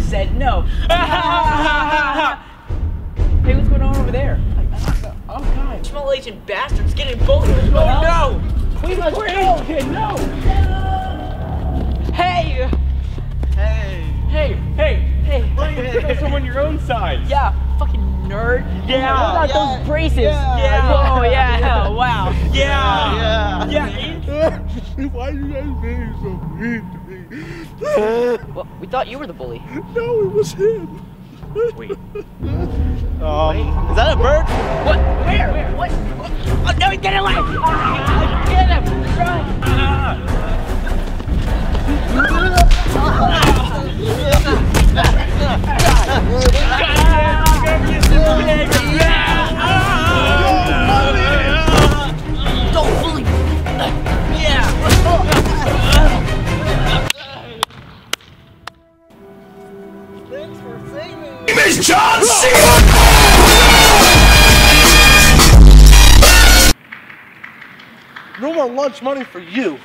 said no. Hey, what's going on over there? Oh God! Small Asian bastards getting bullied. Oh no! We must go! No! Hey! Hey! There's someone your own size. Yeah, fucking nerd. Yeah. What about those braces? Yeah. Oh yeah! Wow! Yeah. Why you guys being so mean to me? Well, we thought you were the bully. No, it was him. Wait. Is that a bird? What? Where? What? Oh no! Get away! Get him! Run! Don't bully me! Yeah! Thanks for saving me. Miss John C. No more lunch money for you.